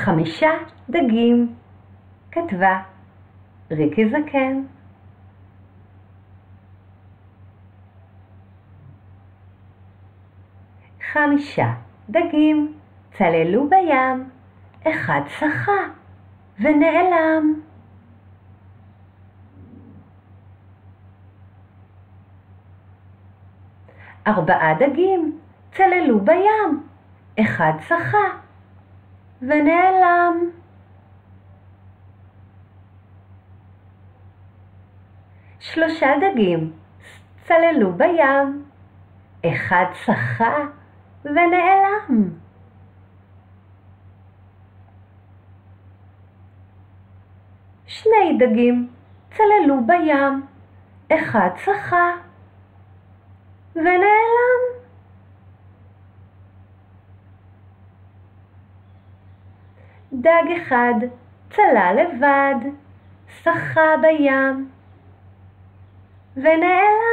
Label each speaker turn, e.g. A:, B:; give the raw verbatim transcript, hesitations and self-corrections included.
A: חמישה דגים, כתבה ריקי זקן. חמישה דגים צללו בים, אחד שחה ונעלם. ארבעה דגים צללו בים, אחד שחה ונעלם. שלושה דגים צללו בים, אחד שחה ונעלם. שני דגים צללו בים, אחד שחה ונעלם. דג אחד צלל לבד, שחה בים ונעלם.